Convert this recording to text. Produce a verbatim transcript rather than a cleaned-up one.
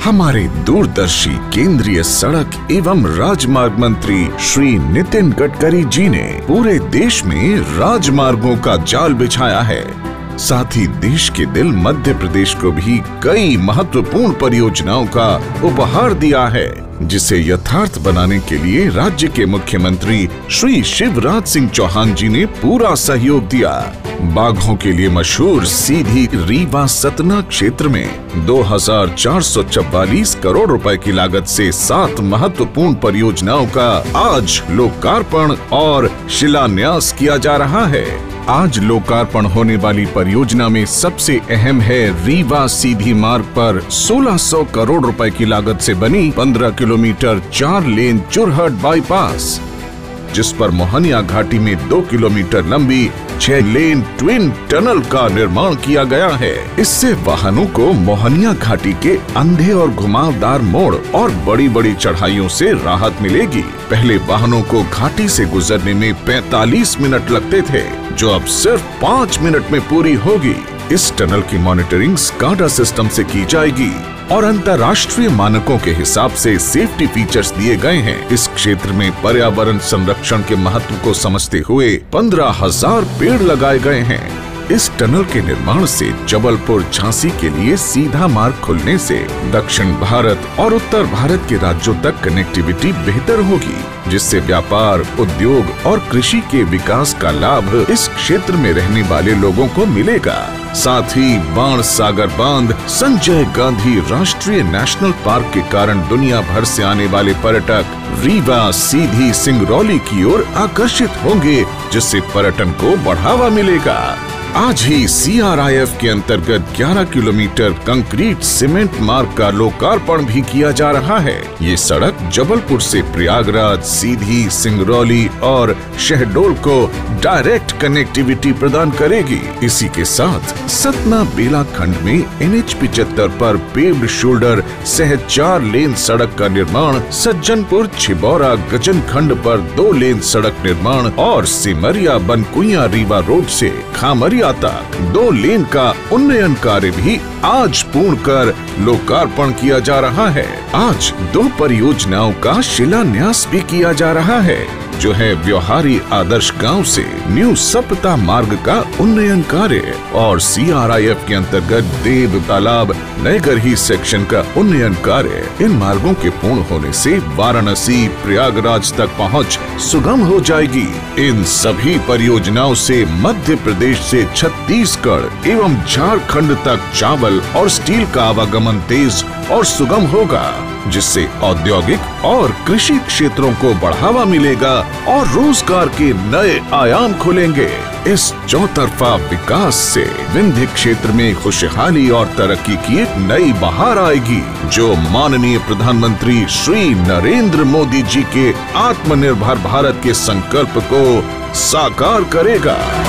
हमारे दूरदर्शी केंद्रीय सड़क एवं राजमार्ग मंत्री श्री नितिन गडकरी जी ने पूरे देश में राजमार्गों का जाल बिछाया है। साथ ही देश के दिल मध्य प्रदेश को भी कई महत्वपूर्ण परियोजनाओं का उपहार दिया है, जिसे यथार्थ बनाने के लिए राज्य के मुख्यमंत्री श्री शिवराज सिंह चौहान जी ने पूरा सहयोग दिया। बाघों के लिए मशहूर सीधी रीवा सतना क्षेत्र में दो हजार चार सौ चौवालीस करोड़ रुपए की लागत से सात महत्वपूर्ण परियोजनाओं का आज लोकार्पण और शिलान्यास किया जा रहा है। आज लोकार्पण होने वाली परियोजना में सबसे अहम है रीवा सीधी मार्ग पर सोलह सौ करोड़ रुपए की लागत से बनी पंद्रह किलोमीटर चार लेन चुरहट बाईपास, जिस पर मोहनिया घाटी में दो किलोमीटर लंबी छह लेन ट्विन टनल का निर्माण किया गया है। इससे वाहनों को मोहनिया घाटी के अंधे और घुमावदार मोड़ और बड़ी बड़ी चढ़ाइयों से राहत मिलेगी। पहले वाहनों को घाटी से गुजरने में पैंतालीस मिनट लगते थे, जो अब सिर्फ पाँच मिनट में पूरी होगी। इस टनल की मॉनिटरिंग स्काडा सिस्टम से की जाएगी और अंतर्राष्ट्रीय मानकों के हिसाब से सेफ्टी फीचर्स दिए गए हैं। इस क्षेत्र में पर्यावरण संरक्षण के महत्व को समझते हुए पंद्रह हजार पेड़ लगाए गए हैं। इस टनल के निर्माण से जबलपुर झांसी के लिए सीधा मार्ग खुलने से दक्षिण भारत और उत्तर भारत के राज्यों तक कनेक्टिविटी बेहतर होगी, जिससे व्यापार, उद्योग और कृषि के विकास का लाभ इस क्षेत्र में रहने वाले लोगों को मिलेगा। साथ ही बाण सागर बांध, संजय गांधी राष्ट्रीय नेशनल पार्क के कारण दुनिया भर से आने वाले पर्यटक रीवा सीधी सिंगरौली की ओर आकर्षित होंगे, जिससे पर्यटन को बढ़ावा मिलेगा। आज ही सी आर आई एफ के अंतर्गत ग्यारह किलोमीटर कंक्रीट सीमेंट मार्ग का लोकार्पण भी किया जा रहा है। ये सड़क जबलपुर से प्रयागराज, सीधी, सिंगरौली और शहडोल को डायरेक्ट कनेक्टिविटी प्रदान करेगी। इसी के साथ सतना बेला खंड में एन एच पिचहत्तर पर पेव्ड शोल्डर सह चार लेन सड़क का निर्माण, सज्जनपुर छिबौरा गजन खंड पर दो लेन सड़क निर्माण और सिमरिया बनकुइया रीवा रोड से खामरिया तक दो लेन का उन्नयन कार्य भी आज पूर्ण कर लोकार्पण किया जा रहा है। आज दो परियोजनाओं का शिलान्यास भी किया जा रहा है, जो है व्यवहारी आदर्श गांव से न्यू सप्ता मार्ग का उन्नयन कार्य और सी आर आई एफ के अंतर्गत देव तालाब नयगरही सेक्शन का उन्नयन कार्य। इन मार्गों के पूर्ण होने से वाराणसी, प्रयागराज तक पहुंच सुगम हो जाएगी। इन सभी परियोजनाओं से मध्य प्रदेश से छत्तीसगढ़ एवं झारखंड तक चावल और स्टील का आवागमन तेज और सुगम होगा, जिससे औद्योगिक और कृषि क्षेत्रों को बढ़ावा मिलेगा और रोजगार के नए आयाम खुलेंगे। इस चौतरफा विकास से विंध्य क्षेत्र में खुशहाली और तरक्की की एक नई बहार आएगी, जो माननीय प्रधानमंत्री श्री नरेंद्र मोदी जी के आत्मनिर्भर भारत के संकल्प को साकार करेगा।